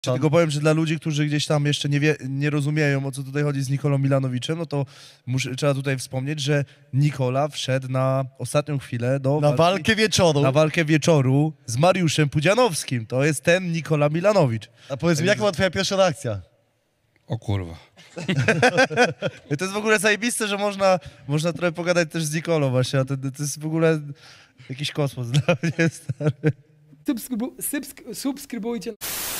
Tylko powiem, że dla ludzi, którzy gdzieś tam jeszcze nie rozumieją, o co tutaj chodzi z Nikolą Milanowiczem, no to trzeba tutaj wspomnieć, że Nikola wszedł na ostatnią chwilę Na walkę wieczoru. Na walkę wieczoru z Mariuszem Pudzianowskim. To jest ten Nikola Milanowicz. A powiedz mi, jaka była twoja pierwsza reakcja? O kurwa. To jest w ogóle zajebiste, że można trochę pogadać też z Nikolą właśnie, a to jest w ogóle jakiś kosmos dla mnie, stary. Subskrybujcie.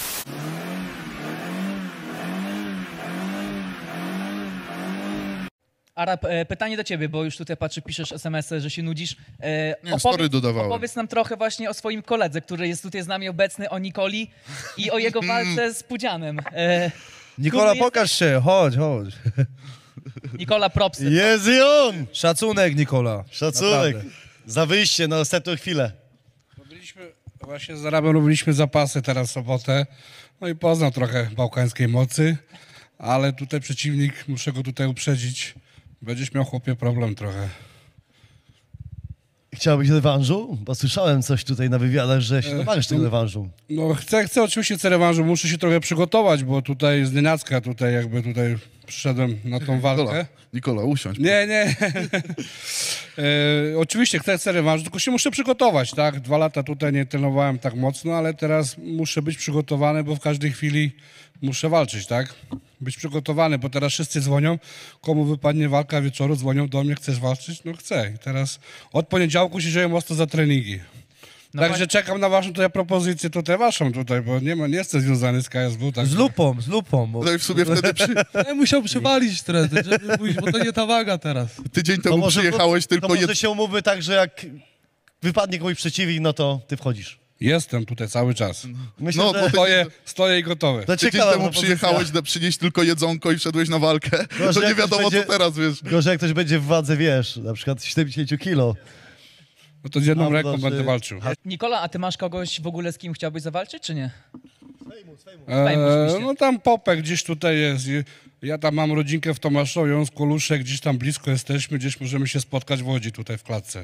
Arab, pytanie do ciebie, bo już tutaj patrzę, piszesz SMS-y, że się nudzisz. Nie, story dodawałem. Opowiedz nam trochę właśnie o swoim koledze, który jest tutaj z nami obecny, o Nikoli i o jego walce z Pudzianem. Nikola, pokaż się, chodź. Nikola, propsy. Jest i on! Szacunek, Nikola. Szacunek. Naprawdę. Za wyjście na ostatnią chwilę. Właśnie z Arabem robiliśmy zapasy teraz w sobotę. No i poznał trochę bałkańskiej mocy, ale tutaj przeciwnik, muszę go tutaj uprzedzić, będziesz miał, chłopie, problem trochę. Chciałbyś rewanżu? Bo słyszałem coś tutaj na wywiadach, że się domagasz tego rewanżu. No chcę oczywiście rewanżu, muszę się trochę przygotować, bo tutaj z nienacka tutaj przyszedłem na tą walkę. Nikola, usiądź. Nie. Oczywiście chcę rewanżu, tylko się muszę przygotować, tak? 2 lata tutaj nie trenowałem tak mocno, ale teraz muszę być przygotowany, bo w każdej chwili muszę walczyć, tak? Być przygotowany, bo teraz wszyscy dzwonią, komu wypadnie walka wieczoru, dzwonią do mnie, chcesz walczyć? No chcę. I teraz od poniedziałku się dzieje mocno za treningi. No Także czekam na waszą tutaj propozycję, tutaj waszą tutaj, bo nie jestem związany z KSW. Tak? Z lupą. Bo... No i w sumie wtedy Ja musiał przywalić trendy, żeby pójść, bo to nie ta waga teraz. tydzień temu przyjechałeś tylko to może się umówmy tak, że jak wypadnie komuś przeciwnik, no to ty wchodzisz. Jestem tutaj cały czas. Myślę, No, że Stoję i gotowy. to tydzień ciekawa temu propozycja. przyjechałeś przynieść tylko jedzonko i wszedłeś na walkę. Gorzej, To nie jak ktoś wiadomo będzie- co teraz, wiesz. Gorzej jak ktoś będzie w wadze, wiesz, na przykład 70 kilo. No to z jedną Albo ręką że- będę walczył. Nikola, a ty masz kogoś w ogóle, z kim chciałbyś zawalczyć, czy nie? oczywiście. No tam Popek gdzieś tutaj jest. Ja tam mam rodzinkę w Tomaszowie, on z Koluszek, gdzieś tam blisko jesteśmy, gdzieś możemy się spotkać w Łodzi tutaj w klatce.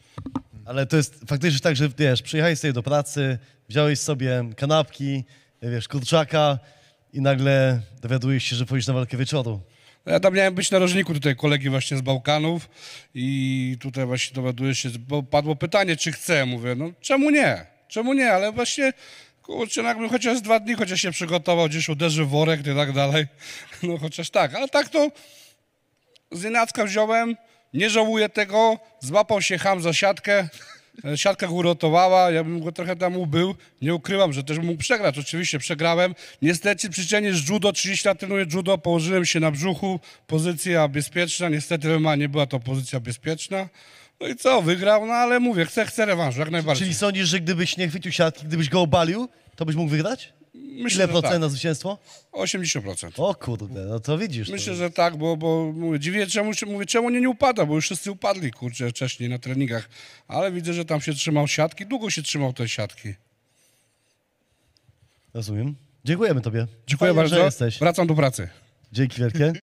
Ale to jest faktycznie tak, że wiesz, przyjechałeś sobie do pracy, wziąłeś sobie kanapki, wiesz, kurczaka i nagle dowiadujesz się, że pójdziesz na walkę wieczoru. Ja tam miałem być na narożniku tutaj kolegi właśnie z Bałkanów i tutaj właśnie dowiaduję się, bo padło pytanie, czy chcę. Mówię, no czemu nie? Czemu nie? Ale właśnie, kurczę, jakbym chociaż 2 dni chociaż się przygotował, gdzieś uderzy w worek i tak dalej. No chociaż tak, ale tak to z nienacka wziąłem, nie żałuję tego, złapał się cham za siatkę. Siatka go uratowała, ja bym go trochę tam ubył. Nie ukrywam, że też bym mógł przegrać. Oczywiście przegrałem. Niestety przyczynie z judo, 30 lat trenuję judo, położyłem się na brzuchu, pozycja bezpieczna. Niestety w MMA nie była to pozycja bezpieczna. No i co, wygrał, no ale mówię, chcę rewanżu, jak najbardziej. Czyli sądzisz, że gdybyś nie chwycił siatki, gdybyś go obalił, to byś mógł wygrać? Myślę, Ile że procent tak. na zwycięstwo? 80%. O kurde, no to widzisz. Myślę, to... że tak, bo mówię, dziwię, czemu nie upada, bo już wszyscy upadli, kurczę, wcześniej na treningach. Ale widzę, że tam się trzymał siatki, długo się trzymał tej siatki. Rozumiem. Dziękujemy tobie. Dziękuję Fajnie, że bardzo, jesteś. wracam do pracy. Dzięki wielkie.